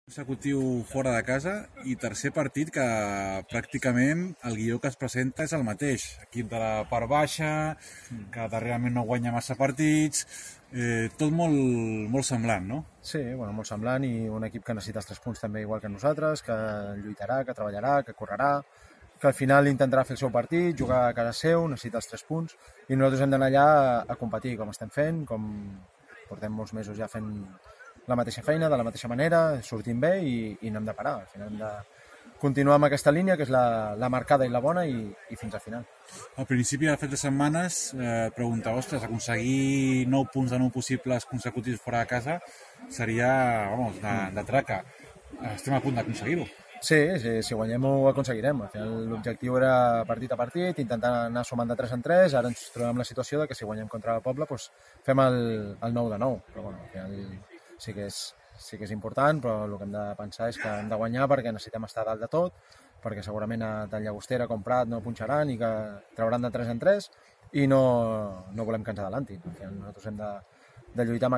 Consecutiu fora de casa i tercer partit que pràcticament el guió que es presenta és el mateix. Equip de la part baixa, que darrerament no guanya massa partits, tot molt semblant, no? Sí, bueno, molt semblant, i un equip que necessita els 3 punts també igual que nosaltres, que lluitarà, que treballarà, que correrà, que al final intentarà fer el seu partit, jugar a casa seu, necessita els 3 punts, i nosaltres hem d'anar allà a competir, com estem fent, com portem molts mesos ja fent la mateixa feina, de la mateixa manera, sortim bé i no hem de parar. Al final hem de continuar amb aquesta línia, que és la marcada i la bona, i fins al final. Al principi, de fet de setmanes, preguntava, ostres, aconseguir 9 punts de 9 possibles consecutius fora de casa seria, vamos, de traca. Estem a punt d'aconseguir-ho. Sí, si guanyem ho aconseguirem. Al final l'objectiu era partit a partit, intentar anar sumant de 3 en 3, ara ens trobem en la situació de que si guanyem contra el Poble doncs fem el 9 de 9, però bueno, al final sí que és important, però el que hem de pensar és que hem de guanyar perquè necessitem estar dalt de tot, perquè segurament tant Llagostera com Prat no punxaran i que trauran de 3 en 3 i no volem que ens adelantin. Al final nosaltres hem de lluitar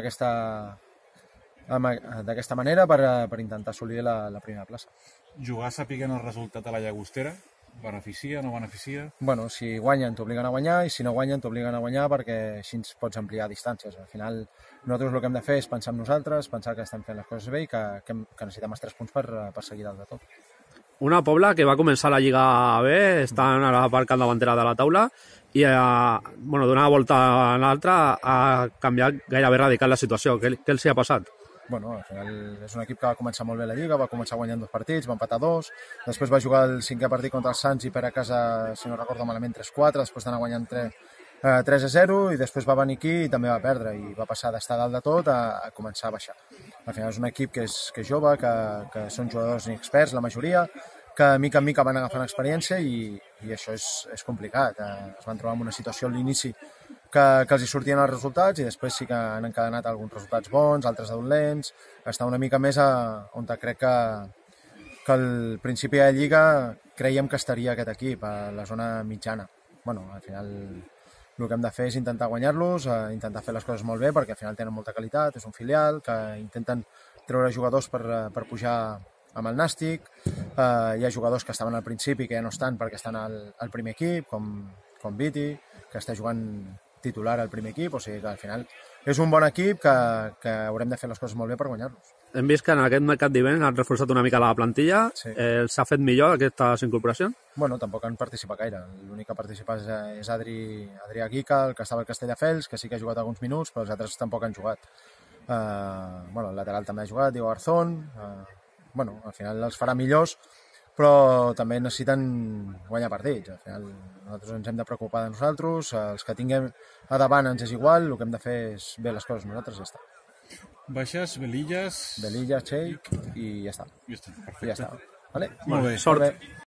d'aquesta manera per intentar assolir la primera plaça. Jugar sapiguent el resultat de la Llagostera beneficia, no beneficia? Bueno, si guanyen t'obliguen a guanyar i si no guanyen t'obliguen a guanyar perquè així ens pots ampliar distàncies. Al final nosaltres el que hem de fer és pensar en nosaltres, pensar que estem fent les coses bé i que necessitem els 3 punts per seguir dalt de tot. Una Pobla que va començar la Lliga bé, estan a la part davantera de la taula i d'una volta a l'altra ha canviat gairebé radical la situació. Què els hi ha passat? Bueno, al final és un equip que va començar molt bé la Lliga, va començar guanyant 2 partits, va empatar 2, després va jugar el 5è partit contra els Sants i per a casa, si no recordo malament, 3-4, després d'anar guanyant 3-0 i després va venir aquí i també va perdre i va passar d'estar dalt de tot a començar a baixar. Al final és un equip que és jove, que són jugadors inexperts, la majoria, que mica en mica van agafant experiència i això és complicat. Es van trobar en una situació a l'inici que els hi sortien els resultats i després sí que han encadenat alguns resultats bons, altres dolents, està una mica més on crec que al principi de la Lliga creiem que estaria aquest equip, a la zona mitjana. Bueno, al final el que hem de fer és intentar guanyar-los, intentar fer les coses molt bé perquè al final tenen molta qualitat, és un filial, que intenten treure jugadors per pujar amb el Nàstic, hi ha jugadors que estaven al principi que ja no estan perquè estan al primer equip, com Viti, que està jugant titular al primer equip, o sigui que al final és un bon equip que haurem de fer les coses molt bé per guanyar-los. Hem vist que en aquest mercat d'hivern han reforçat una mica la plantilla. Sí. S'ha fet millor aquestes incorporacions? Bueno, tampoc han participat gaire. L'únic que ha participat és Adrià Guica, el que estava al Castelldefels, que sí que ha jugat alguns minuts, però els altres tampoc han jugat. El lateral també ha jugat, Diego Garzón. Al final els farà millors, però també necessiten guanyar partits. Al final nosaltres ens hem de preocupar de nosaltres, els que tinguem a davant ens és igual, el que hem de fer és fer les coses nosaltres i ja està. Baixes, Velillas... Velillas, Cheik i ja està. Ja està, perfecte. I ja està. Vale? Molt bé. Sort.